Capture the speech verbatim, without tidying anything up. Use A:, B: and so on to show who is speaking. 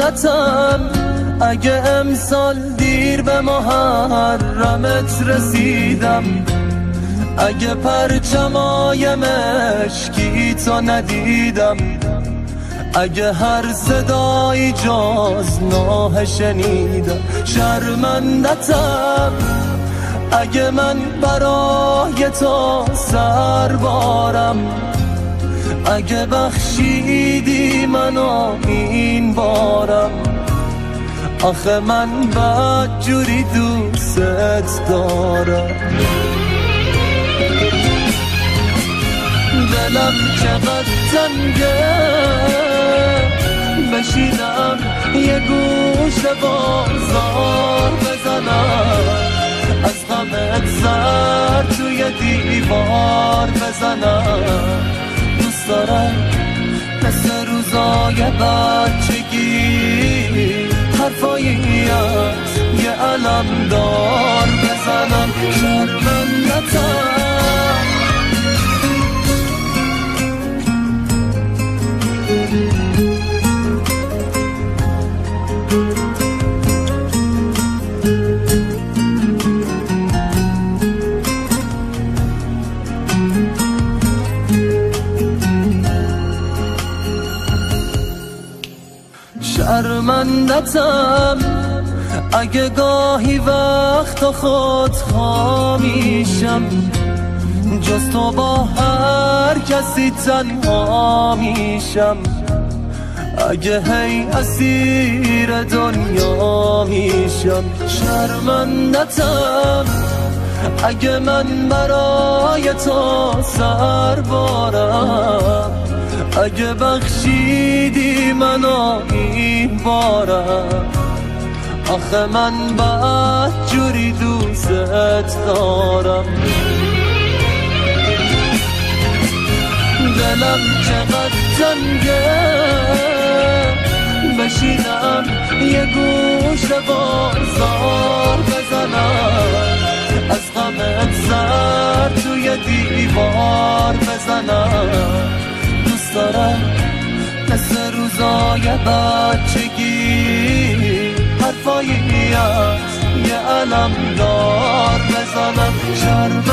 A: شرمندتم اگه امسال دیر به محرمت رسیدم، اگه پرچمای مشکی تو ندیدم، اگه هر صدایی جز ناه شنیدم. شرمندتم اگه من برای تو سر بارم، اگه بخشیدی منو این بارم. آخه من بدجوری دوست دارم، دلم چقدر تنگه بشینم یه گوش بازار بزنم، از غمت سر توی دیوار بزنم. دوست دارم مثل روزای بچگی حرفایی از یه علمدار بزنم. شرمندتم شرمندتم اگه گاهی وقت خود خوامیشم، جز تو با هر کسی تنها میشم. اگه هی اسیر دنیا میشم. شرمندتم اگه من برای تو سر بارم، اگه بخشیدی منو این بارم. آخه من بدجوری دوست دارم، دلم چقدر تنگه بشینم یه گوش بازار بزنم، از غمت سر توی دیوار بزنم. دوست دارم مثل روزای بچگی حرفایی از یه علمدار بزنم. شرم